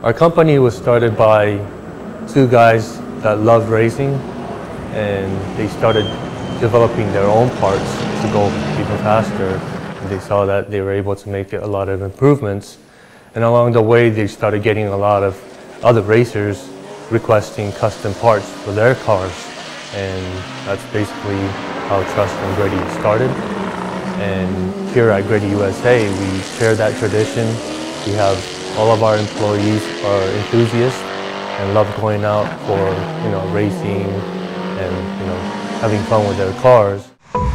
Our company was started by two guys that loved racing, and they started developing their own parts to go even faster. And they saw that they were able to make a lot of improvements, and along the way they started getting a lot of other racers requesting custom parts for their cars, and that's basically how Trust and GReddy started. And here at GReddy USA, we share that tradition. We have all of our employees are enthusiasts and love going out for, racing and, having fun with their cars.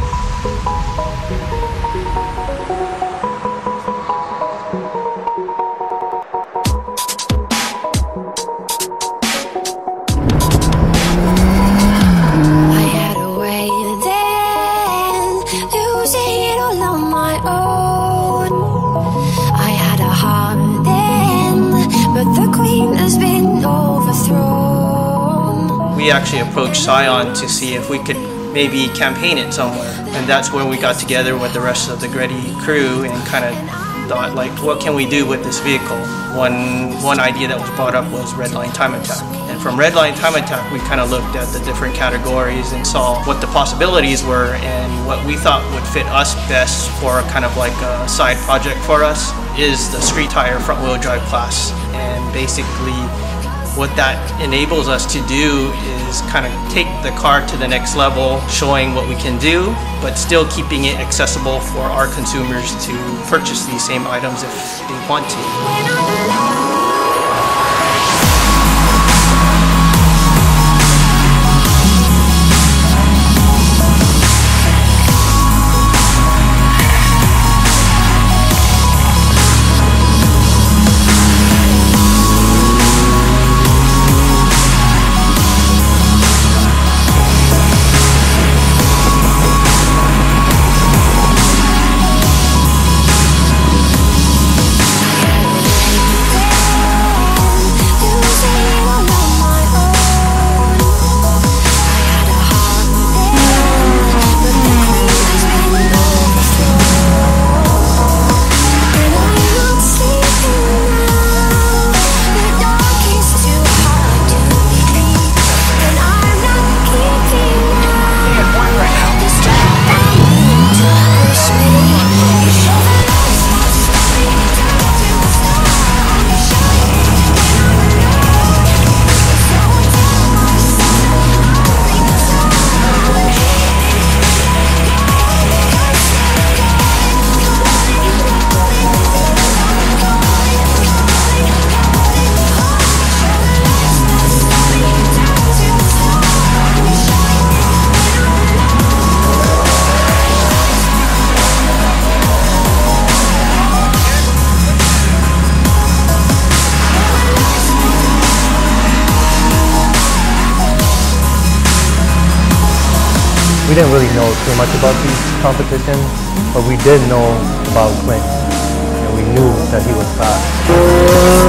We actually approached Scion to see if we could maybe campaign it somewhere, and that's where we got together with the rest of the GReddy crew and kind of thought, like, what can we do with this vehicle? One idea that was brought up was Redline time attack, and from Redline time attack we kind of looked at the different categories and saw what the possibilities were, and what we thought would fit us best for kind of like a side project for us is the street tire front wheel drive class. And basically what that enables us to do is kind of take the car to the next level, showing what we can do, but still keeping it accessible for our consumers to purchase these same items if they want to. We didn't really know too much about these competitions, but we did know about Clint, and we knew that he was fast.